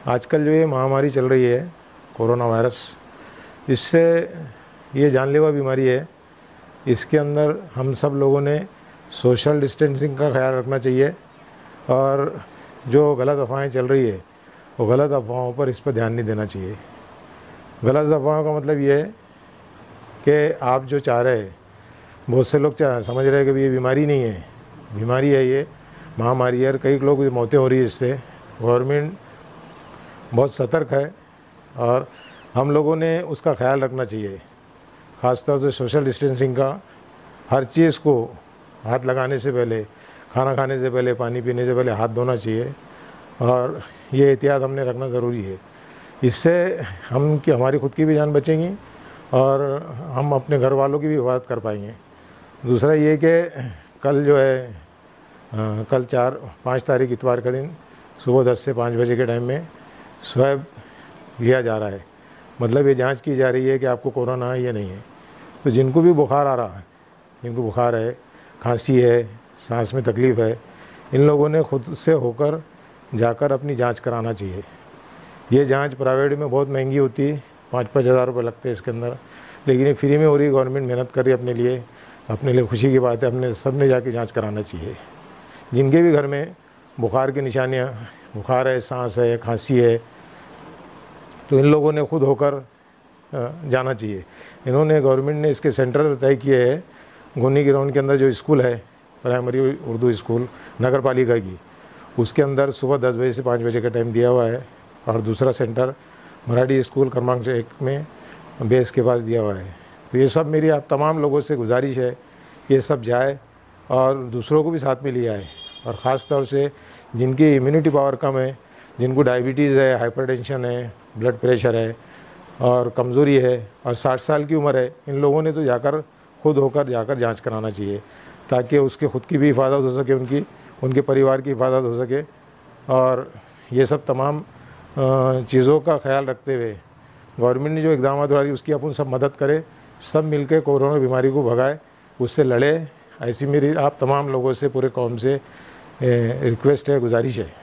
आजकल जो ये महामारी चल रही है कोरोना वायरस, इससे ये जानलेवा बीमारी है। इसके अंदर हम सब लोगों ने सोशल डिस्टेंसिंग का ख्याल रखना चाहिए और जो गलत अफवाहें चल रही है वो गलत अफवाहों पर इस पर ध्यान नहीं देना चाहिए। गलत अफवाहों का मतलब ये है कि आप जो चाह रहे हैं, बहुत से लोग समझ रहे हैं कि ये बीमारी नहीं है, बीमारी है, ये महामारी है और कई लोग मौतें हो रही है इससे। गवर्नमेंट बहुत सतर्क है और हम लोगों ने उसका ख्याल रखना चाहिए, ख़ासतौर से सोशल डिस्टेंसिंग का। हर चीज़ को हाथ लगाने से पहले, खाना खाने से पहले, पानी पीने से पहले हाथ धोना चाहिए और ये एहतियात हमने रखना ज़रूरी है। इससे हमारी खुद की भी जान बचेंगी और हम अपने घर वालों की भी हिफाजत कर पाएंगे। दूसरा ये कि कल जो है कल 5 तारीख इतवार का दिन सुबह 10 से 5 बजे के टाइम में स्वैब लिया जा रहा है। मतलब ये जांच की जा रही है कि आपको कोरोना है या नहीं है। तो जिनको भी बुखार आ रहा है, जिनको बुखार है, खांसी है, सांस में तकलीफ़ है, इन लोगों ने खुद से होकर जाकर अपनी जांच कराना चाहिए। ये जांच प्राइवेट में बहुत महंगी होती है, 5-5 हज़ार रुपये लगते हैं इसके अंदर, लेकिन ये फ्री में हो रही है। गवर्नमेंट मेहनत कर रही है अपने लिए खुशी की बात है। अपने सब ने जाके जांच कराना चाहिए। जिनके भी घर में बुखार की निशानियाँ, बुखार है, सांस है, खांसी है, तो इन लोगों ने खुद होकर जाना चाहिए। गवर्नमेंट ने इसके सेंटर तय किए हैं। गोनी ग्राउंड के अंदर जो स्कूल है, प्राइमरी उर्दू स्कूल नगर पालिका की, उसके अंदर सुबह 10 बजे से 5 बजे का टाइम दिया हुआ है और दूसरा सेंटर मराठी स्कूल क्रमांक 1 में बेस के पास दिया हुआ है। तो ये सब मेरी आप तमाम लोगों से गुजारिश है, ये सब जाए और दूसरों को भी साथ में ले आए। और ख़ास तौर से जिनकी इम्यूनिटी पावर कम है, जिनको डायबिटीज़ है, हाइपरटेंशन है, ब्लड प्रेशर है और कमज़ोरी है और 60 साल की उम्र है, इन लोगों ने तो खुद होकर जाकर जांच कराना चाहिए, ताकि उसके खुद की भी हिफाजत हो सके, उनके परिवार की हिफाजत हो सके। और ये सब तमाम चीज़ों का ख्याल रखते हुए गवर्नमेंट ने जो इक़दाम उठाए उसकी अपन सब मदद करें, सब मिलकर कोरोना बीमारी को भगाए, उससे लड़े। ऐसी मेरी आप तमाम लोगों से, पूरे कौम से रिक्वेस्ट है, गुजारिश है।